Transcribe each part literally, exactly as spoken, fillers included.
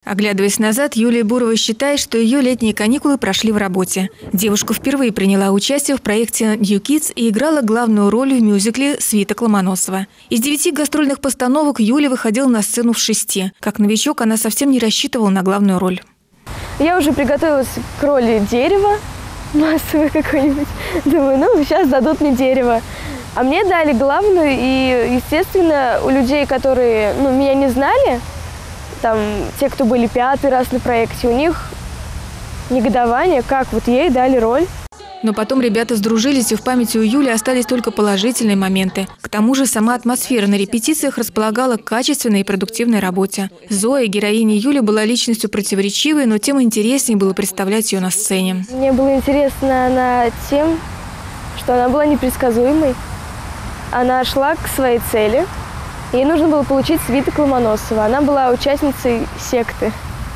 Оглядываясь назад, Юлия Бурова считает, что ее летние каникулы прошли в работе. Девушка впервые приняла участие в проекте «New Kids» и играла главную роль в мюзикле «Свиток Ломоносова». Из девяти гастрольных постановок Юля выходила на сцену в шести. Как новичок она совсем не рассчитывала на главную роль. Я уже приготовилась к роли дерева, массовой какой-нибудь. Думаю, ну сейчас дадут мне дерево. А мне дали главную, и, естественно, у людей, которые ну, меня не знали, там, те, кто были пятый раз на проекте, у них негодование, как вот ей дали роль. Но потом ребята сдружились, и в памяти у Юли остались только положительные моменты. К тому же сама атмосфера на репетициях располагала к качественной и продуктивной работе. Зоя, героиня Юли, была личностью противоречивой, но тем интереснее было представлять ее на сцене. Мне было интересно она тем, что она была непредсказуемой. Она шла к своей цели. Ей нужно было получить свиток Ломоносова. Она была участницей секты.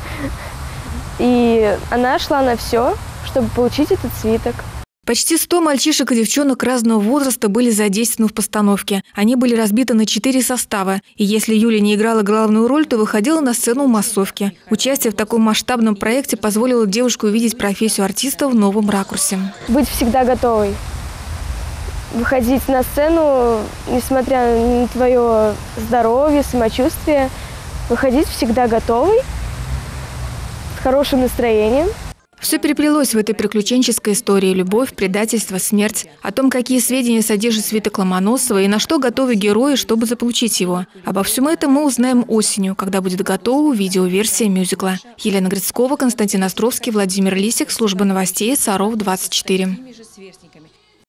И она шла на все, чтобы получить этот свиток. Почти сто мальчишек и девчонок разного возраста были задействованы в постановке. Они были разбиты на четыре состава. И если Юля не играла главную роль, то выходила на сцену в массовке. Участие в таком масштабном проекте позволило девушке увидеть профессию артиста в новом ракурсе. Быть всегда готовой. Выходить на сцену, несмотря на твое здоровье, самочувствие, выходить всегда готовой, с хорошим настроением. Все переплелось в этой приключенческой истории: любовь, предательство, смерть. О том, какие сведения содержит свиток Ломоносова и на что готовы герои, чтобы заполучить его. Обо всем этом мы узнаем осенью, когда будет готова видеоверсия мюзикла. Елена Грицкова, Константин Островский, Владимир Лисик, служба новостей Саров двадцать четыре.